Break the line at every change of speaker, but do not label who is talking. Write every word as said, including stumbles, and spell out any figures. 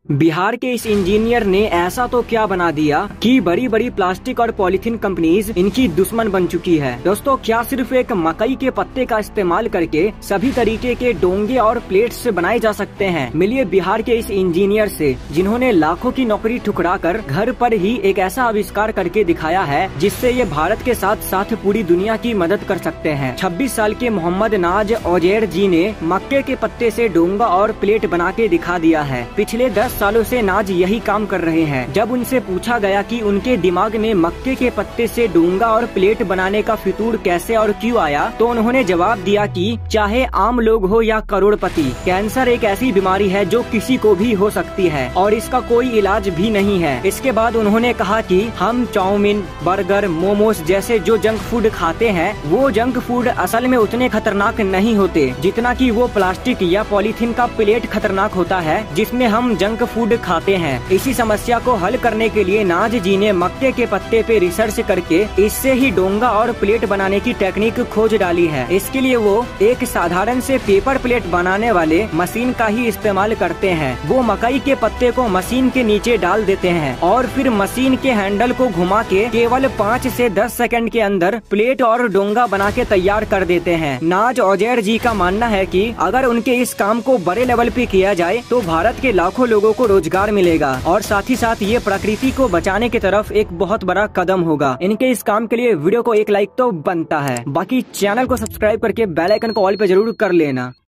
बिहार के इस इंजीनियर ने ऐसा तो क्या बना दिया कि बड़ी बड़ी प्लास्टिक और पॉलीथीन कंपनीज इनकी दुश्मन बन चुकी है। दोस्तों, क्या सिर्फ एक मकई के पत्ते का इस्तेमाल करके सभी तरीके के डोंगे और प्लेट्स बनाए जा सकते हैं? मिलिए बिहार के इस इंजीनियर से, जिन्होंने लाखों की नौकरी ठुकरा कर घर पर ही एक ऐसा आविष्कार करके दिखाया है जिससे ये भारत के साथ साथ पूरी दुनिया की मदद कर सकते हैं। छब्बीस साल के मोहम्मद नाज औजेर जी ने मक्के के पत्ते से डोंगा और प्लेट बना के दिखा दिया है। पिछले दस सालों से नाज यही काम कर रहे हैं। जब उनसे पूछा गया कि उनके दिमाग में मक्के के पत्ते से डोंगा और प्लेट बनाने का फितूर कैसे और क्यों आया, तो उन्होंने जवाब दिया कि चाहे आम लोग हो या करोड़पति, कैंसर एक ऐसी बीमारी है जो किसी को भी हो सकती है और इसका कोई इलाज भी नहीं है। इसके बाद उन्होंने कहा कि हम चाउमीन, बर्गर, मोमोज जैसे जो जंक फूड खाते हैं, वो जंक फूड असल में उतने खतरनाक नहीं होते जितना कि वो प्लास्टिक या पॉलीथीन का प्लेट खतरनाक होता है जिसमें हम जंक फूड खाते हैं। इसी समस्या को हल करने के लिए नाज जी ने मक्के के पत्ते पे रिसर्च करके इससे ही डोंगा और प्लेट बनाने की टेक्निक खोज डाली है। इसके लिए वो एक साधारण से पेपर प्लेट बनाने वाले मशीन का ही इस्तेमाल करते हैं। वो मकई के पत्ते को मशीन के नीचे डाल देते हैं और फिर मशीन के हैंडल को घुमा के केवल पाँच से दस सेकंड के अंदर प्लेट और डोंगा बना के तैयार कर देते हैं। नाज औजेर जी का मानना है कि अगर उनके इस काम को बड़े लेवल पे किया जाए तो भारत के लाखों लोगों को रोजगार मिलेगा और साथ ही साथ ये प्रकृति को बचाने की तरफ एक बहुत बड़ा कदम होगा। इनके इस काम के लिए वीडियो को एक लाइक तो बनता है। बाकी चैनल को सब्सक्राइब करके बेल आइकन को ऑल पे जरूर कर लेना।